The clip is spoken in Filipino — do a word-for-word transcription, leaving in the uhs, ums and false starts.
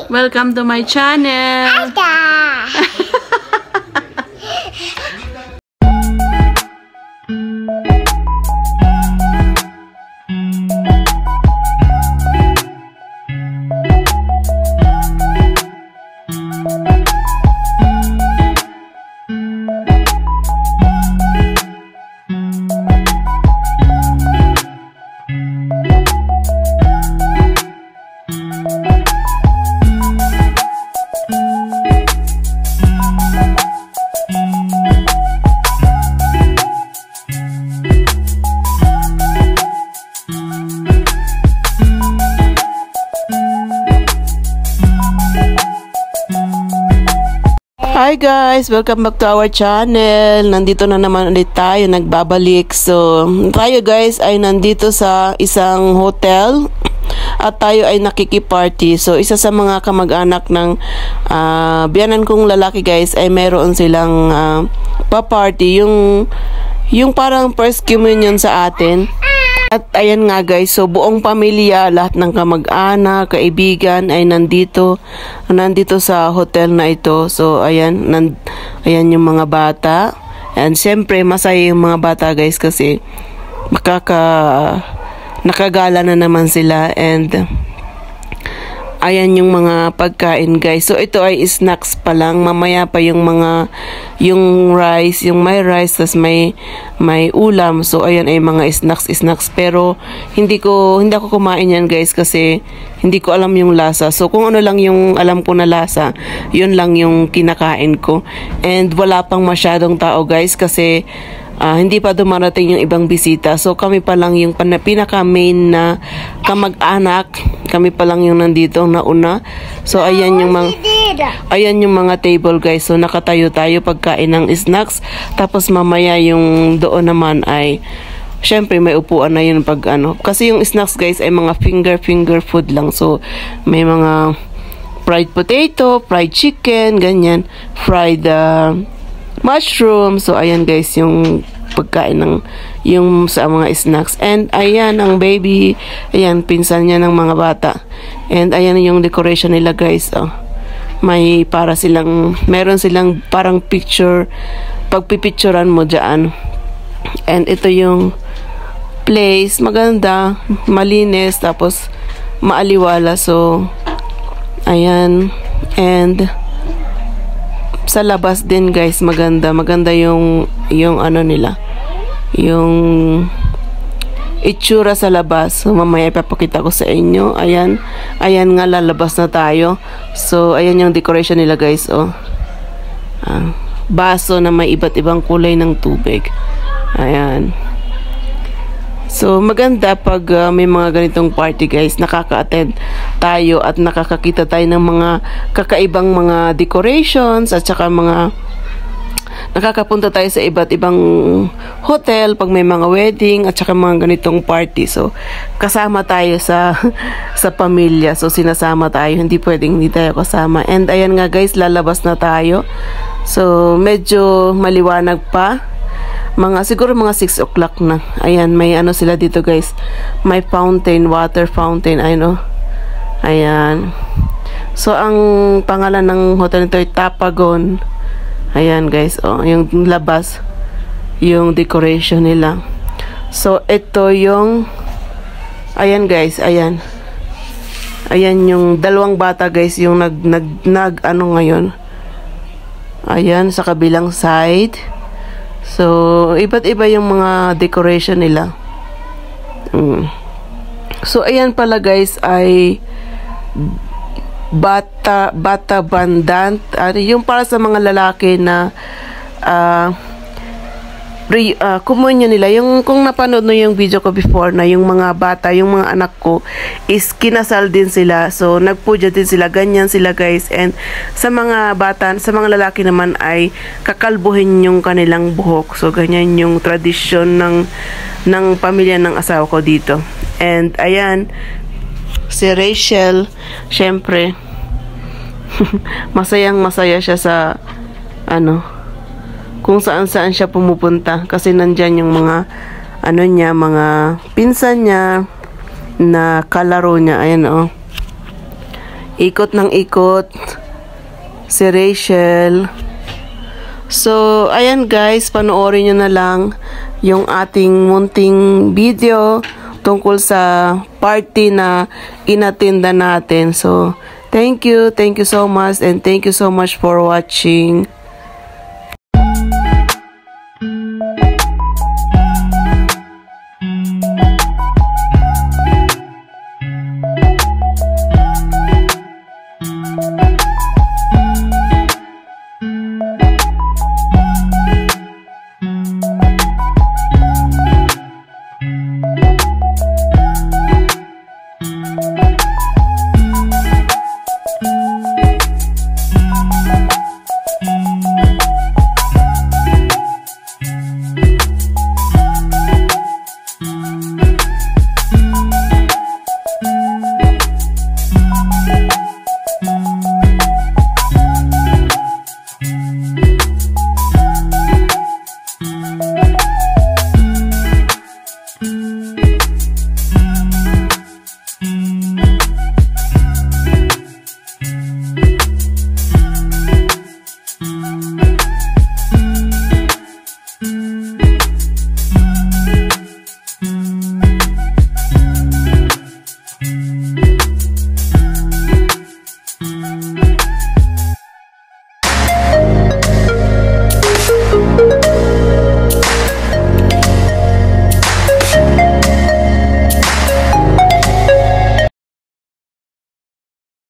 Welcome to my channel. Hi guys! Welcome back to our channel. Nandito na naman ulit tayo, nagbabalik. So, tayo guys ay nandito sa isang hotel at tayo ay nakikiparty. So, isa sa mga kamag-anak ng uh, biyanan kong lalaki guys ay meron silang uh, pa-party. Yung, yung parang first communion sa atin. At ayan nga guys, so buong pamilya, lahat ng kamag-anak, kaibigan ay nandito, nandito sa hotel na ito. So ayan, nan, ayan yung mga bata. And siyempre masaya yung mga bata guys kasi makaka, nakagala na naman sila. And ayan yung mga pagkain guys. So ito ay snacks pa lang. Mamaya pa yung mga yung rice, yung may rice tas may may ulam. So ayan ay mga snacks snacks pero hindi ko hindi ako kumain yan guys kasi hindi ko alam yung lasa. So kung ano lang yung alam ko na lasa, yun lang yung kinakain ko. And wala pang masyadong tao guys kasi Uh, hindi pa dumarating yung ibang bisita. So kami pa lang yung pinaka main na kamag-anak. Kami pa lang yung nandito nauna. So ayan yung mga ayan yung mga table guys. So nakatayo tayo pagkain ng snacks. Tapos mamaya yung doon naman ay syempre may upuan na yun pag ano. Kasi yung snacks guys ay mga finger finger food lang. So may mga fried potato, fried chicken, ganyan, fried uh, mushroom. So ayan guys yung pagkain ng yung sa mga snacks. And ayan ang baby, ayan pinsan niya ng mga bata. And ayan yung decoration nila guys. Oh. May para silang meron silang parang picture, pagpipicturean mo diyan. And ito yung place, maganda, malinis tapos maaliwala. So ayan. And sa labas din guys maganda maganda yung yung ano nila yung itsura sa labas. So mamaya ipapakita ko sa inyo. Ayan ayan nga lalabas na tayo. So ayan yung decoration nila guys. Oh ah, baso na may iba't ibang kulay ng tubig. Ayan. So maganda pag uh, may mga ganitong party guys, nakaka-attend tayo at nakakakita tayo ng mga kakaibang mga decorations at saka mga nakakapunta tayo sa iba't ibang hotel pag may mga wedding at saka mga ganitong party. So kasama tayo sa sa pamilya. So sinasama tayo, hindi pwedeng hindi tayo kasama. And ayan nga guys, lalabas na tayo. So medyo maliwanag pa. Mga siguro mga six o'clock na. Ayan, may ano sila dito guys. May fountain, water fountain, I know. Ayan. So ang pangalan ng hotel nito ay Tapagon. Ayan guys, oh, yung labas, yung decoration nila. So ito yung ayan guys, ayan. Ayan yung dalawang bata guys, yung nag nag, nag ano ngayon. Ayan sa kabilang side. So, iba't iba yung mga decoration nila. Mm. So, ayan pala guys ay bata, bata bandant. Uh, yung para sa mga lalaki na uh, re, uh, communion nila. Yung kung napanood no yung video ko before na yung mga bata, yung mga anak ko is kinasal din sila. So, nagpuja din sila. Ganyan sila guys. And sa mga bata, sa mga lalaki naman ay kakalbuhin yung kanilang buhok. So, ganyan yung tradisyon ng, ng pamilya ng asawa ko dito. And, ayan, si Rachel, syempre, masayang masaya siya sa, ano, kung saan saan siya pumupunta. Kasi nandyan yung mga, ano niya, mga pinsan niya, na kalaro niya. Ayan, oh. ikot ng ikot si Rachel. So, ayan guys, panoorin nyo na lang yung ating munting video tungkol sa party na inatinda natin. So, thank you, thank you so much, and thank you so much for watching.